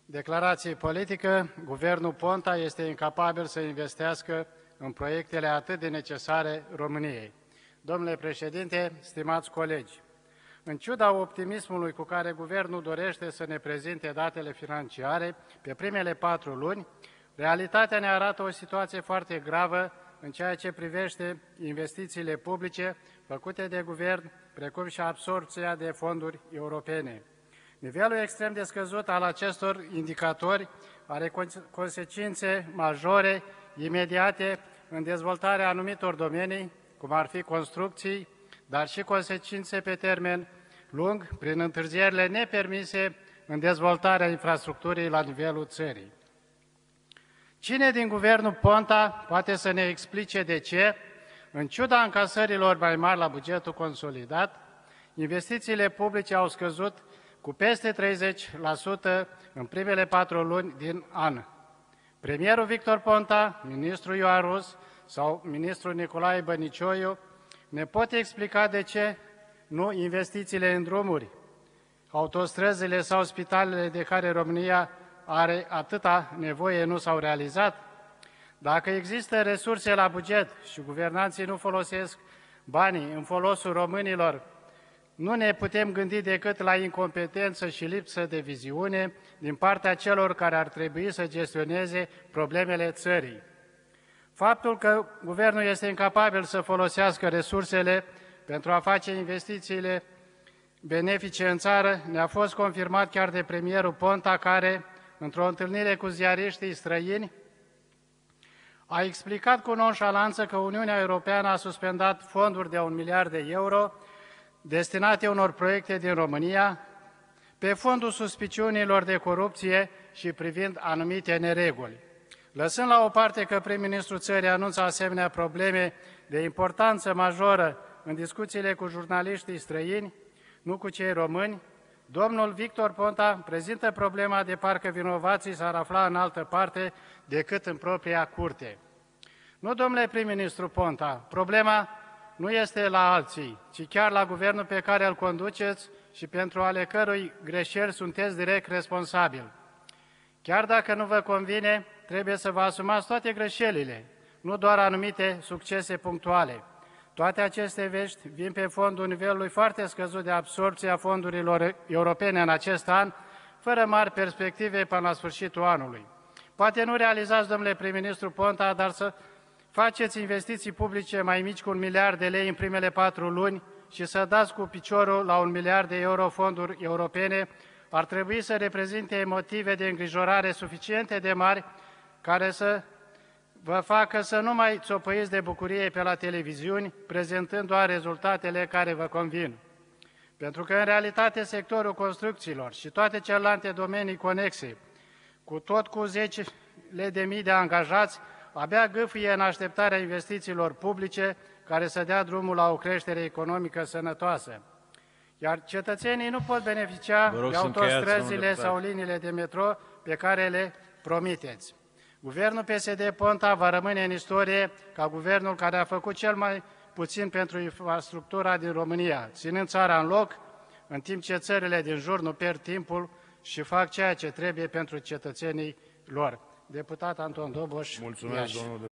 Declarație politică, guvernul Ponta este incapabil să investească în proiectele atât de necesare României. Domnule președinte, stimați colegi, în ciuda optimismului cu care guvernul dorește să ne prezinte datele financiare pe primele 4 luni, realitatea ne arată o situație foarte gravă în ceea ce privește investițiile publice făcute de guvern, precum și absorbția de fonduri europene. Nivelul extrem de scăzut al acestor indicatori are consecințe majore, imediate, în dezvoltarea anumitor domenii, cum ar fi construcții, dar și consecințe pe termen lung, prin întârzierile nepermise în dezvoltarea infrastructurii la nivelul țării. Cine din guvernul Ponta poate să ne explice de ce, în ciuda încasărilor mai mari la bugetul consolidat, investițiile publice au scăzut cu peste 30% în primele 4 luni din an? Premierul Victor Ponta, ministrul Ioan Rus sau ministrul Nicolae Bănicioiu ne pot explica de ce nu investițiile în drumuri, autostrăzile sau spitalele de care România are atâta nevoie nu s-au realizat? Dacă există resurse la buget și guvernanții nu folosesc banii în folosul românilor, nu ne putem gândi decât la incompetență și lipsă de viziune din partea celor care ar trebui să gestioneze problemele țării. Faptul că guvernul este incapabil să folosească resursele pentru a face investițiile benefice în țară ne-a fost confirmat chiar de premierul Ponta, care, într-o întâlnire cu ziariștii străini, a explicat cu nonșalanță că Uniunea Europeană a suspendat fonduri de 1 miliard de euro destinate unor proiecte din România, pe fondul suspiciunilor de corupție și privind anumite nereguli. Lăsând la o parte că prim-ministrul țării anunță asemenea probleme de importanță majoră în discuțiile cu jurnaliștii străini, nu cu cei români, domnul Victor Ponta prezintă problema de parcă vinovații s-ar afla în altă parte decât în propria curte. Nu, domnule prim-ministru Ponta, problema nu este la alții, ci chiar la guvernul pe care îl conduceți și pentru ale cărui greșeli sunteți direct responsabili. Chiar dacă nu vă convine, trebuie să vă asumați toate greșelile, nu doar anumite succese punctuale. Toate aceste vești vin pe fondul nivelului foarte scăzut de absorbție a fondurilor europene în acest an, fără mari perspective până la sfârșitul anului. Poate nu realizați, domnule prim-ministru Ponta, dar să faceți investiții publice mai mici cu 1 miliard de lei în primele 4 luni și să dați cu piciorul la 1 miliard de euro fonduri europene, ar trebui să reprezinte motive de îngrijorare suficiente de mari care să vă facă să nu mai țopăiți de bucurie pe la televiziuni, prezentând doar rezultatele care vă convin. Pentru că, în realitate, sectorul construcțiilor și toate celelalte domenii conexe, cu zecile de mii de angajați, abia gâfâie în așteptarea investițiilor publice care să dea drumul la o creștere economică sănătoasă. Iar cetățenii nu pot beneficia de autostrăzile sau liniile de metro pe care le promiteți. Guvernul PSD Ponta va rămâne în istorie ca guvernul care a făcut cel mai puțin pentru infrastructura din România, ținând țara în loc, în timp ce țările din jur nu pierd timpul și fac ceea ce trebuie pentru cetățenii lor. Deputat Anton Doboș. Mulțumesc, domnul